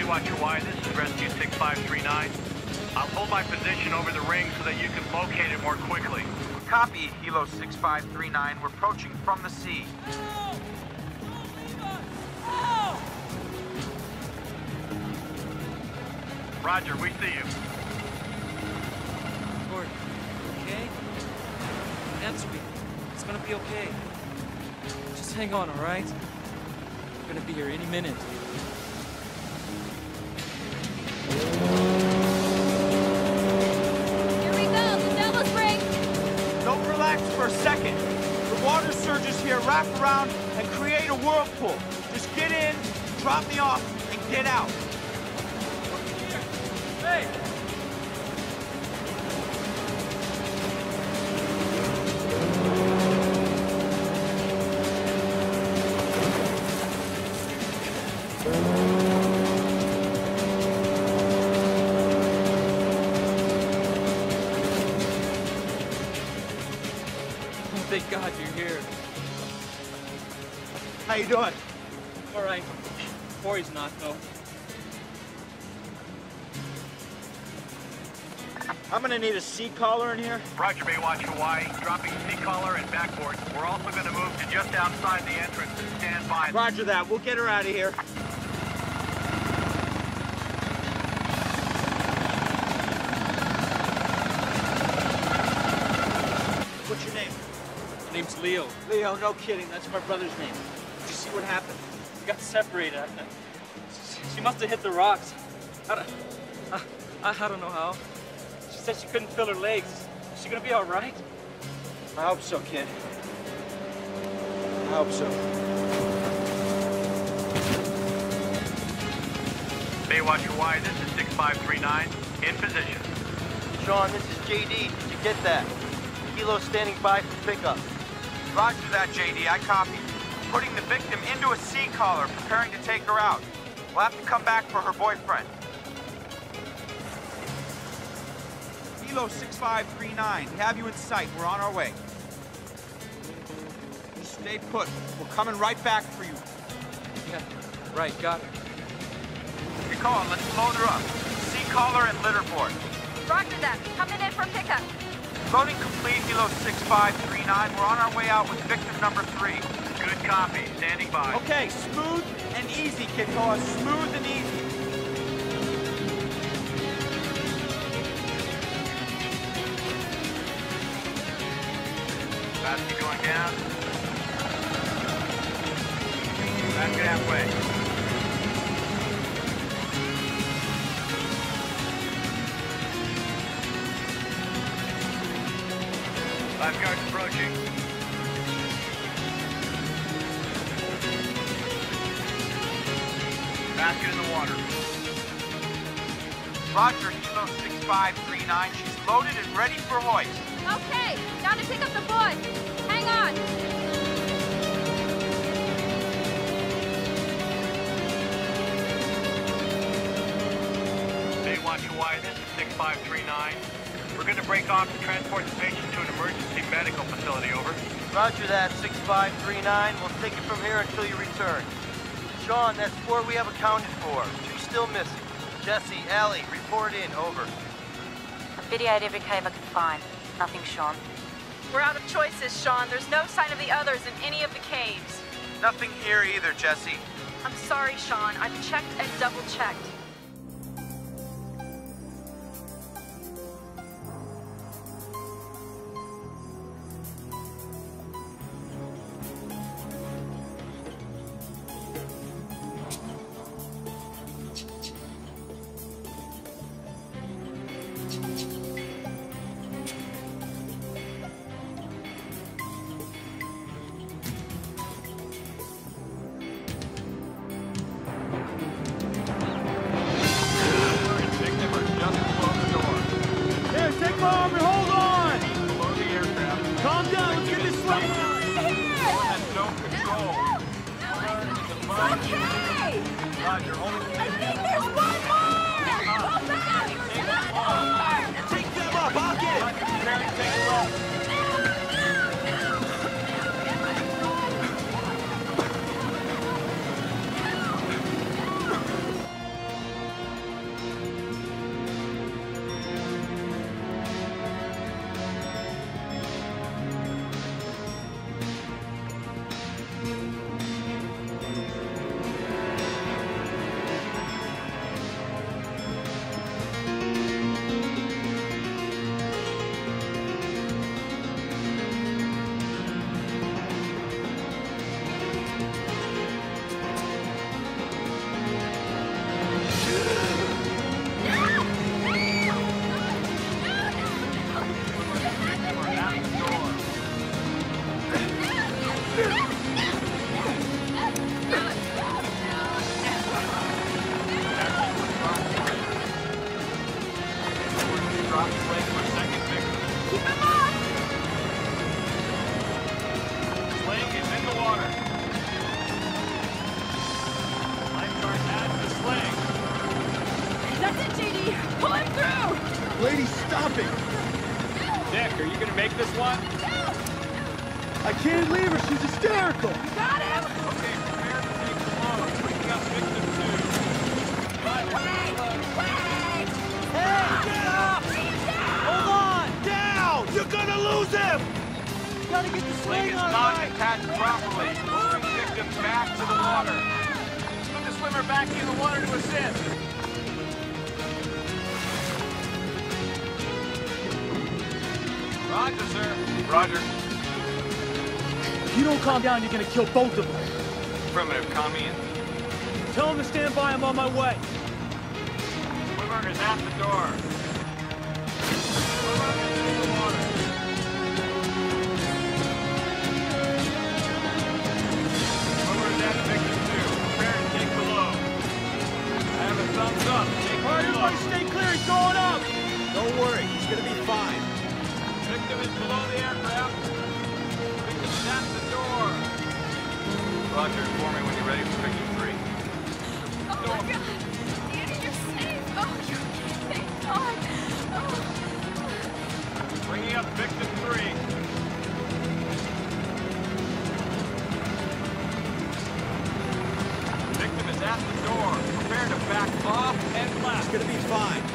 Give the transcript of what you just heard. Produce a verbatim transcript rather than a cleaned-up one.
Baywatch Hawaii, this is Rescue six five three nine. I'll hold my position over the ring so that you can locate it more quickly. Copy, Hilo six five three nine. We're approaching from the sea. Help! Help! Roger, we see you. Gordon, okay? Answer me. It's gonna be okay. Just hang on, all right? We're gonna be here any minute. Here we go, the Devil's Ring! Don't relax for a second. The water surges here wrap around and create a whirlpool. Just get in, drop me off, and get out. Hey! Thank God you're here. How you doing? All right. Corey's not, though. I'm gonna need a sea collar in here. Roger, Baywatch Hawaii. Dropping sea collar and backboard. We're also going to move to just outside the entrance and stand by. Roger that. We'll get her out of here. What's your name? My name's Leo. Leo, no kidding. That's my brother's name. Did you see what happened? We got separated. She must have hit the rocks. I don't, I, I don't know how. She said she couldn't feel her legs. Is she gonna be all right? I hope so, kid. I hope so. Baywatch Hawaii, this is six five three nine. In position. Sean, this is J D. Did you get that? Kilo standing by for pickup. Roger that, J D. I copy. Putting the victim into a sea collar, preparing to take her out. We'll have to come back for her boyfriend. Kilo six five three nine. We have you in sight. We're on our way. Just stay put. We're coming right back for you. Yeah, right, got her. You're calling. Let's load her up. Sea collar and litter board. Roger that. Coming in for pickup. Loading complete, Kilo six five three nine. We're on our way out with victim number three. Good copy. Standing by. Okay, smooth and easy, Kid Toa. Smooth and easy. Basket going down. Basket halfway. Lifeguards approaching. Basket in the water. Roger, Kilo six five three nine. She's loaded and ready for hoist. Okay, down to pick up the boy. Hang on. Baywatch Hawaii, this is six five three nine. We're going to break off to transport the patient to an emergency medical facility, over. Roger that, six five three nine. We'll take it from here until you return. Sean, that's four we have accounted for. Two still missing. Jesse, Allie, report in, over. I've videoed every cave I could find. Nothing, Sean. We're out of choices, Sean. There's no sign of the others in any of the caves. Nothing here either, Jesse. I'm sorry, Sean. I've checked and double-checked. Pull him through! Lady, stop it! Nick, are you gonna make this one? I can't leave her, she's hysterical! Got him! Okay, prepare to take the load. Picking up victim two. Wait! Wait! Hey, get up! Hold on! Down! You're gonna lose him! You gotta get the Sling sling is on not right! attached properly. Moving victim back to the water. Put the swimmer back in the water to assist. Roger, sir. Roger. If you don't calm down, you're gonna kill both of them. Affirmative, commie in. Tell him to stand by, I'm on my way. Swimmer is at the door. Swimmer is in the water. Swimmer is at victim two. Prepare to take the load. I have a thumbs up. Take All right, the everybody load. stay clear, he's going up! Don't worry, he's gonna be fine. Victim is below the aircraft. Victim is at the door. Roger, inform me when you're ready for victim three. Oh my God! Danny, you're safe! Oh, you're thank God! Oh. Bringing up victim three. Victim is at the door. Prepare to back off and He's left. gonna be fine.